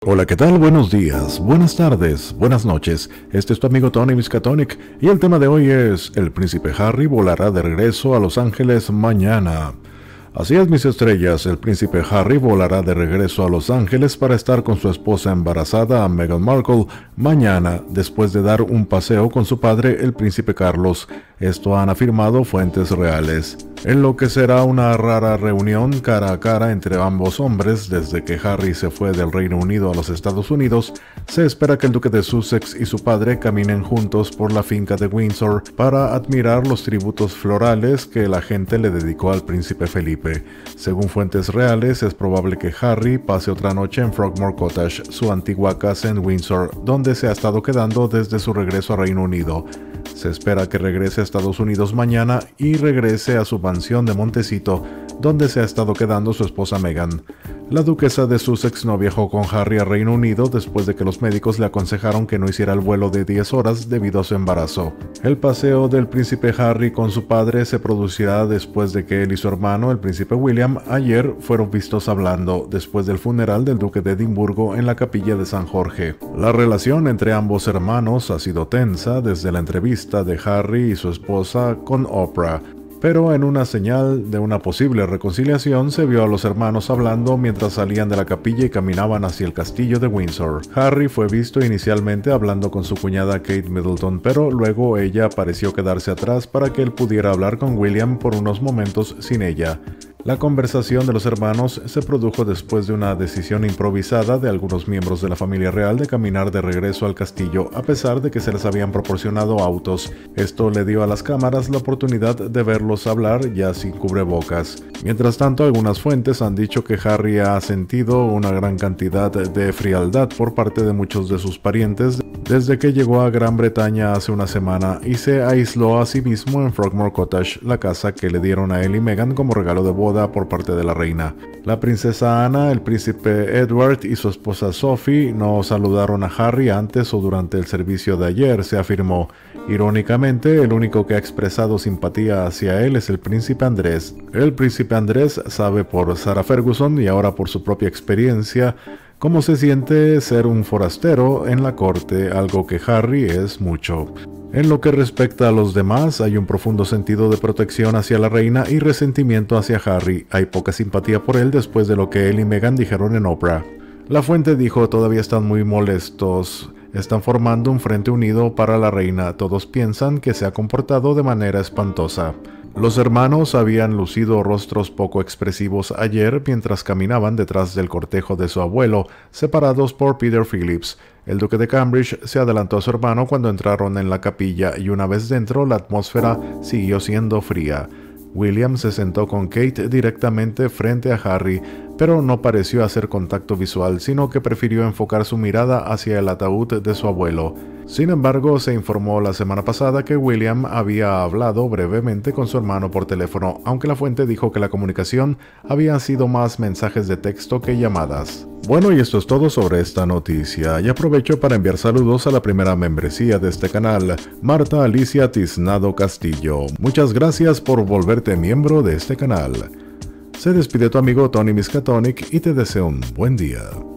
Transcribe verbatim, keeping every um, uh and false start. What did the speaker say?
Hola, ¿qué tal? Buenos días, buenas tardes, buenas noches. Este es tu amigo Tony Miskatonic y el tema de hoy es: el príncipe Harry volará de regreso a Los Ángeles mañana. Así es, mis estrellas, el príncipe Harry volará de regreso a Los Ángeles para estar con su esposa embarazada, Meghan Markle, mañana, después de dar un paseo con su padre, el príncipe Carlos. Esto han afirmado fuentes reales. En lo que será una rara reunión cara a cara entre ambos hombres desde que Harry se fue del Reino Unido a los Estados Unidos, se espera que el duque de Sussex y su padre caminen juntos por la finca de Windsor para admirar los tributos florales que la gente le dedicó al príncipe Felipe. Según fuentes reales, es probable que Harry pase otra noche en Frogmore Cottage, su antigua casa en Windsor, donde se ha estado quedando desde su regreso a Reino Unido. Se espera que regrese a Estados Unidos mañana y regrese a su mansión de Montecito, donde se ha estado quedando su esposa Meghan. La duquesa de Sussex no viajó con Harry a Reino Unido después de que los médicos le aconsejaron que no hiciera el vuelo de diez horas debido a su embarazo. El paseo del príncipe Harry con su padre se producirá después de que él y su hermano, el príncipe William, ayer fueron vistos hablando después del funeral del duque de Edimburgo en la capilla de San Jorge. La relación entre ambos hermanos ha sido tensa desde la entrevista de Harry y su esposa con Oprah. Pero en una señal de una posible reconciliación se vio a los hermanos hablando mientras salían de la capilla y caminaban hacia el castillo de Windsor. Harry fue visto inicialmente hablando con su cuñada Kate Middleton, pero luego ella pareció quedarse atrás para que él pudiera hablar con William por unos momentos sin ella. La conversación de los hermanos se produjo después de una decisión improvisada de algunos miembros de la familia real de caminar de regreso al castillo, a pesar de que se les habían proporcionado autos. Esto le dio a las cámaras la oportunidad de verlos hablar ya sin cubrebocas. Mientras tanto, algunas fuentes han dicho que Harry ha sentido una gran cantidad de frialdad por parte de muchos de sus parientes desde que llegó a Gran Bretaña hace una semana y se aisló a sí mismo en Frogmore Cottage, la casa que le dieron a él y Meghan como regalo de boda por parte de la reina. La princesa Anna, el príncipe Edward y su esposa Sophie no saludaron a Harry antes o durante el servicio de ayer, se afirmó. Irónicamente, el único que ha expresado simpatía hacia él es el príncipe Andrés. El príncipe Andrés sabe por Sarah Ferguson y ahora por su propia experiencia cómo se siente ser un forastero en la corte, algo que Harry es mucho. En lo que respecta a los demás, hay un profundo sentido de protección hacia la reina y resentimiento hacia Harry. Hay poca simpatía por él después de lo que él y Meghan dijeron en Oprah. La fuente dijo: todavía están muy molestos. Están formando un frente unido para la reina. Todos piensan que se ha comportado de manera espantosa. Los hermanos habían lucido rostros poco expresivos ayer mientras caminaban detrás del cortejo de su abuelo, separados por Peter Phillips. El duque de Cambridge se adelantó a su hermano cuando entraron en la capilla y una vez dentro la atmósfera siguió siendo fría. William se sentó con Kate directamente frente a Harry, pero no pareció hacer contacto visual, sino que prefirió enfocar su mirada hacia el ataúd de su abuelo. Sin embargo, se informó la semana pasada que William había hablado brevemente con su hermano por teléfono, aunque la fuente dijo que la comunicación había sido más mensajes de texto que llamadas. Bueno, y esto es todo sobre esta noticia, y aprovecho para enviar saludos a la primera membresía de este canal, Marta Alicia Tiznado Castillo. Muchas gracias por volverte miembro de este canal. Se despide tu amigo Tony Miskatonic y te deseo un buen día.